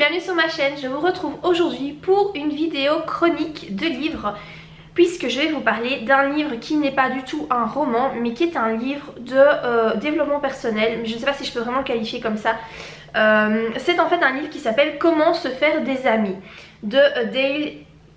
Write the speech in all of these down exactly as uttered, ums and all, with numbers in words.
bienvenue sur ma chaîne. Je vous retrouve aujourd'hui pour une vidéo chronique de livres, puisque je vais vous parler d'un livre qui n'est pas du tout un roman, mais qui est un livre de euh, développement personnel. Je ne sais pas si je peux vraiment le qualifier comme ça. Euh, c'est en fait un livre qui s'appelle Comment se faire des amis de euh, Dale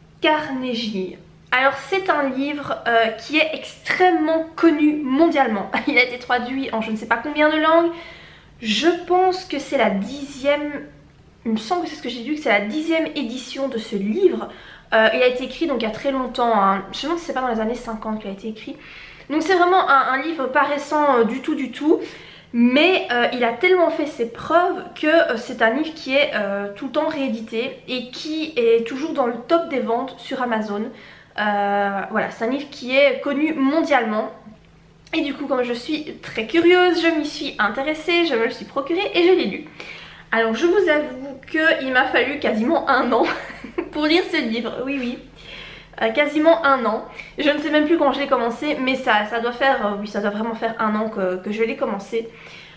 Carnegie. Alors c'est un livre euh, qui est extrêmement connu mondialement. Il a été traduit en je ne sais pas combien de langues. Je pense que c'est la dixième, il me semble que c'est ce que j'ai vu, que c'est la dixième édition de ce livre. Euh, il a été écrit donc il y a très longtemps, hein. Je me demande si c'est pas dans les années cinquante qu'il a été écrit. Donc c'est vraiment un, un livre pas récent euh, du tout du tout. Mais euh, il a tellement fait ses preuves que euh, c'est un livre qui est euh, tout le temps réédité et qui est toujours dans le top des ventes sur Amazon. Euh, voilà, c'est un livre qui est connu mondialement. Et du coup, comme je suis très curieuse, je m'y suis intéressée, je me le suis procuré et je l'ai lu. Alors je vous avoue qu'il m'a fallu quasiment un an pour lire ce livre, oui oui, euh, quasiment un an. Je ne sais même plus quand je l'ai commencé, mais ça, ça doit faire, euh, oui ça doit vraiment faire un an que, que je l'ai commencé.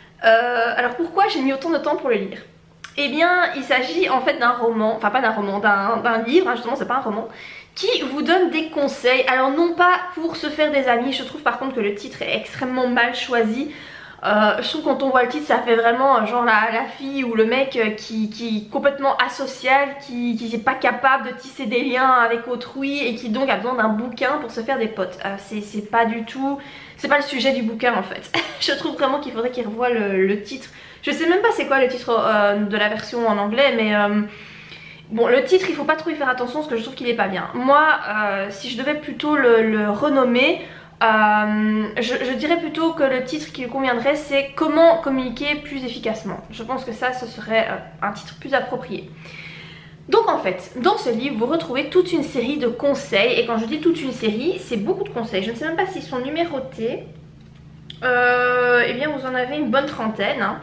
Euh, alors pourquoi j'ai mis autant de temps pour le lire? Eh bien il s'agit en fait d'un roman, enfin pas d'un roman, d'un livre, hein, justement c'est pas un roman, qui vous donne des conseils. Alors non pas pour se faire des amis, je trouve par contre que le titre est extrêmement mal choisi. Euh, je trouve quand on voit le titre ça fait vraiment genre la, la fille ou le mec qui, qui est complètement asocial, qui n'est pas capable de tisser des liens avec autrui et qui donc a besoin d'un bouquin pour se faire des potes. Euh, c'est pas du tout, c'est pas le sujet du bouquin en fait. Je trouve vraiment qu'il faudrait qu'il revoie le, le titre. Je sais même pas c'est quoi le titre euh, de la version en anglais, mais euh, bon, le titre il faut pas trop y faire attention parce que je trouve qu'il est pas bien. Moi euh, si je devais plutôt le, le renommer, Euh, je, je dirais plutôt que le titre qui lui conviendrait c'est Comment communiquer plus efficacement. Je pense que ça ce serait euh, un titre plus approprié. Donc en fait dans ce livre vous retrouvez toute une série de conseils, et quand je dis toute une série c'est beaucoup de conseils. Je ne sais même pas s'ils sont numérotés. Euh, et bien vous en avez une bonne trentaine hein,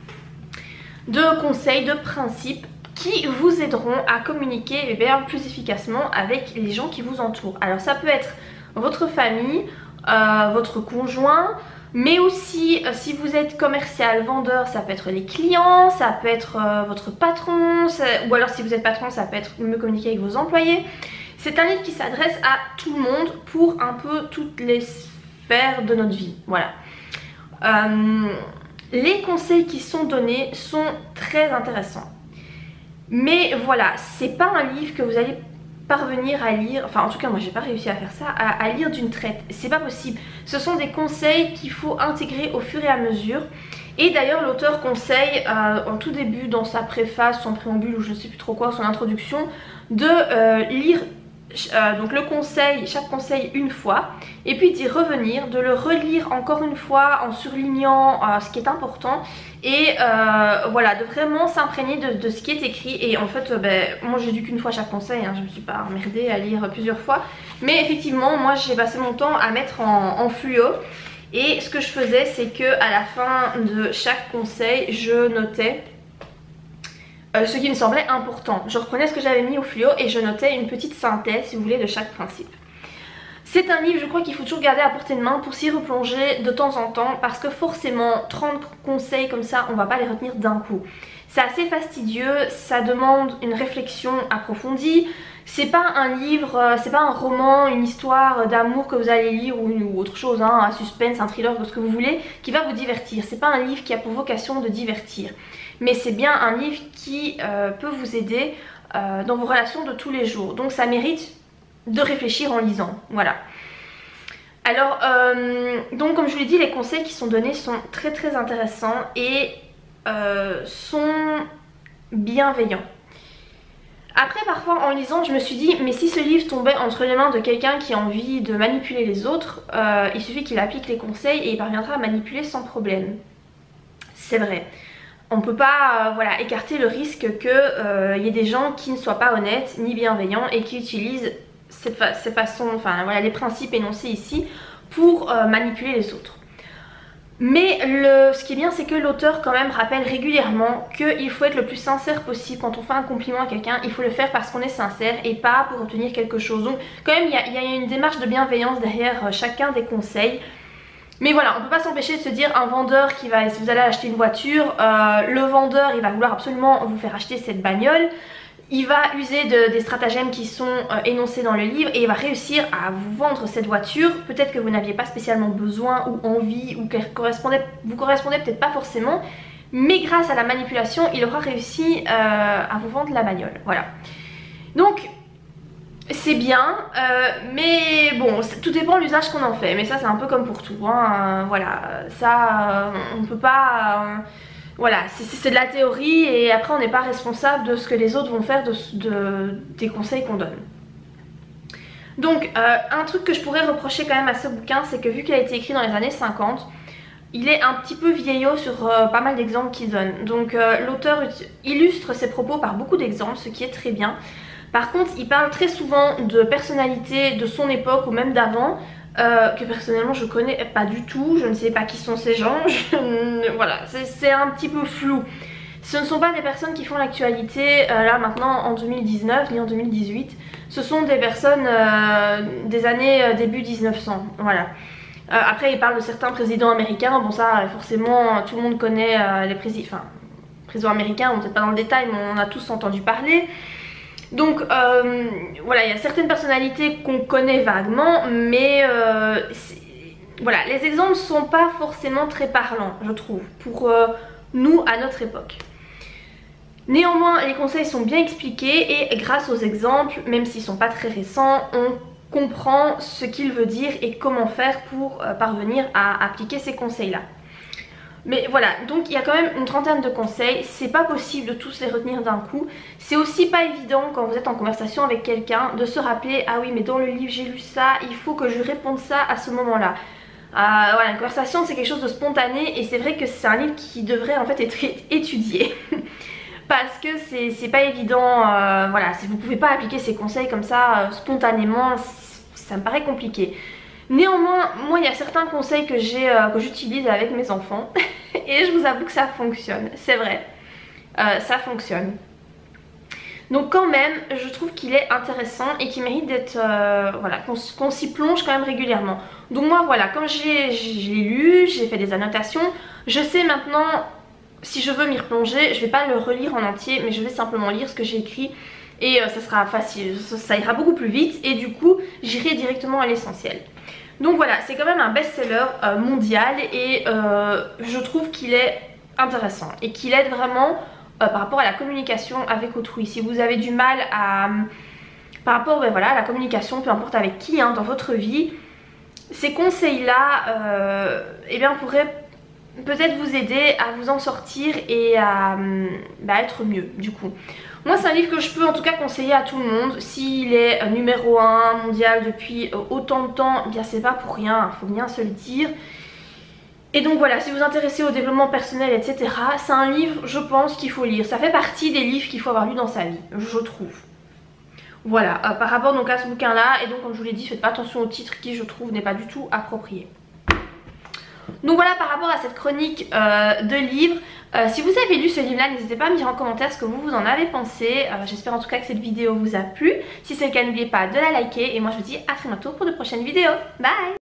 de conseils, de principes qui vous aideront à communiquer eh bien, plus efficacement avec les gens qui vous entourent. Alors ça peut être votre famille, Euh, votre conjoint, mais aussi euh, si vous êtes commercial, vendeur, ça peut être les clients, ça peut être euh, votre patron, ou alors si vous êtes patron ça peut être mieux communiquer avec vos employés. C'est un livre qui s'adresse à tout le monde pour un peu toutes les sphères de notre vie, voilà. Euh, les conseils qui sont donnés sont très intéressants, mais voilà, c'est pas un livre que vous allez parvenir à lire, enfin en tout cas moi j'ai pas réussi à faire ça, à, à lire d'une traite, c'est pas possible. Ce sont des conseils qu'il faut intégrer au fur et à mesure, et d'ailleurs l'auteur conseille euh, en tout début dans sa préface, son préambule ou je sais plus trop quoi, son introduction, de euh, lire euh, donc le conseil, chaque conseil une fois, et puis d'y revenir, de le relire encore une fois en surlignant euh, ce qui est important, et euh, voilà, de vraiment s'imprégner de, de ce qui est écrit. Et en fait euh, ben, moi j'ai lu qu'une fois chaque conseil, hein, je me suis pas emmerdée à lire plusieurs fois, mais effectivement moi j'ai passé mon temps à mettre en, en fluo, et ce que je faisais c'est que à la fin de chaque conseil je notais euh, ce qui me semblait important. Je reprenais ce que j'avais mis au fluo et je notais une petite synthèse si vous voulez de chaque principe. C'est un livre je crois qu'il faut toujours garder à portée de main pour s'y replonger de temps en temps, parce que forcément trente conseils comme ça on va pas les retenir d'un coup. C'est assez fastidieux, ça demande une réflexion approfondie. C'est pas un livre, c'est pas un roman, une histoire d'amour que vous allez lire ou, ou autre chose, hein, un suspense, un thriller, ce que vous voulez, qui va vous divertir. C'est pas un livre qui a pour vocation de divertir, mais c'est bien un livre qui euh, peut vous aider euh, dans vos relations de tous les jours. Donc ça mérite de réfléchir en lisant, voilà. Alors euh, donc comme je vous l'ai dit, les conseils qui sont donnés sont très très intéressants et euh, sont bienveillants. Après parfois en lisant je me suis dit mais si ce livre tombait entre les mains de quelqu'un qui a envie de manipuler les autres, euh, il suffit qu'il applique les conseils et il parviendra à manipuler sans problème. C'est vrai. On ne peut pas euh, voilà, écarter le risque qu'il euh, y ait des gens qui ne soient pas honnêtes ni bienveillants et qui utilisent cette fa ces façons, enfin voilà, les principes énoncés ici pour euh, manipuler les autres. Mais le, ce qui est bien c'est que l'auteur quand même rappelle régulièrement qu'il faut être le plus sincère possible. Quand on fait un compliment à quelqu'un il faut le faire parce qu'on est sincère et pas pour obtenir quelque chose. Donc quand même il y a, il y a une démarche de bienveillance derrière chacun des conseils. Mais voilà, on peut pas s'empêcher de se dire un vendeur qui va, si vous allez acheter une voiture, euh, le vendeur il va vouloir absolument vous faire acheter cette bagnole. Il va user de, des stratagèmes qui sont euh, énoncés dans le livre et il va réussir à vous vendre cette voiture. Peut-être que vous n'aviez pas spécialement besoin ou envie ou qu'elle correspondait, vous correspondait peut-être pas forcément. Mais grâce à la manipulation, il aura réussi euh, à vous vendre la bagnole. Voilà. Donc, c'est bien, euh, mais bon, tout dépend de l'usage qu'on en fait. Mais ça, c'est un peu comme pour tout. Hein. Euh, voilà, ça, euh, on peut pas... Euh, Voilà, c'est de la théorie et après on n'est pas responsable de ce que les autres vont faire de, de, des conseils qu'on donne. Donc euh, un truc que je pourrais reprocher quand même à ce bouquin, c'est que vu qu'il a été écrit dans les années cinquante, il est un petit peu vieillot sur euh, pas mal d'exemples qu'il donne. Donc euh, l'auteur illustre ses propos par beaucoup d'exemples, ce qui est très bien. Par contre il parle très souvent de personnalités de son époque ou même d'avant, Euh, que personnellement je connais pas du tout, je ne sais pas qui sont ces gens, je... voilà, c'est un petit peu flou. Ce ne sont pas des personnes qui font l'actualité euh, là maintenant en deux mille dix-neuf ni en deux mille dix-huit, ce sont des personnes euh, des années euh, début mille neuf cents, voilà. Euh, après il parle de certains présidents américains, bon ça forcément tout le monde connaît euh, les présidents, enfin présidents américains, on peut-être pas dans le détail mais on en a tous entendu parler. Donc euh, voilà, il y a certaines personnalités qu'on connaît vaguement, mais euh, voilà, les exemples ne sont pas forcément très parlants, je trouve, pour euh, nous à notre époque. Néanmoins, les conseils sont bien expliqués et grâce aux exemples, même s'ils ne sont pas très récents, on comprend ce qu'il veut dire et comment faire pour euh, parvenir à appliquer ces conseils-là. Mais voilà, donc il y a quand même une trentaine de conseils, c'est pas possible de tous les retenir d'un coup. C'est aussi pas évident quand vous êtes en conversation avec quelqu'un de se rappeler, ah oui mais dans le livre j'ai lu ça, il faut que je réponde ça à ce moment-là. Euh, voilà, une conversation c'est quelque chose de spontané et c'est vrai que c'est un livre qui devrait en fait être étudié. Parce que c'est pas évident, euh, voilà, si vous pouvez pas appliquer ces conseils comme ça euh, spontanément, ça me paraît compliqué. Néanmoins, moi il y a certains conseils que j'ai euh, que j'utilise avec mes enfants et je vous avoue que ça fonctionne, c'est vrai, euh, ça fonctionne. Donc quand même, je trouve qu'il est intéressant et qu'il mérite d'être, euh, voilà, qu'on qu'on s'y plonge quand même régulièrement. Donc moi voilà, comme je l'ai lu, j'ai fait des annotations, je sais maintenant si je veux m'y replonger, je vais pas le relire en entier, mais je vais simplement lire ce que j'ai écrit. Et euh, ça sera facile, ça, ça ira beaucoup plus vite et du coup j'irai directement à l'essentiel. Donc voilà, c'est quand même un best-seller euh, mondial et euh, je trouve qu'il est intéressant et qu'il aide vraiment euh, par rapport à la communication avec autrui. Si vous avez du mal à, par rapport ben voilà, à la communication, peu importe avec qui hein, dans votre vie, ces conseils-là euh, eh bien, pourraient peut-être vous aider à vous en sortir et à bah, être mieux du coup. Moi c'est un livre que je peux en tout cas conseiller à tout le monde. S'il est euh, numéro un mondial depuis euh, autant de temps, eh bien c'est pas pour rien, il faut bien se le dire. Et donc voilà, si vous vous intéressez au développement personnel et cetera, c'est un livre je pense qu'il faut lire. Ça fait partie des livres qu'il faut avoir lu dans sa vie, je trouve. Voilà, euh, par rapport donc à ce bouquin là, et donc comme je vous l'ai dit, faites pas attention au titre qui je trouve n'est pas du tout approprié. Donc voilà par rapport à cette chronique euh, de livres, euh, si vous avez lu ce livre là n'hésitez pas à me dire en commentaire ce que vous vous en avez pensé, euh, j'espère en tout cas que cette vidéo vous a plu, si c'est le cas n'oubliez pas de la liker et moi je vous dis à très bientôt pour de prochaines vidéos, bye.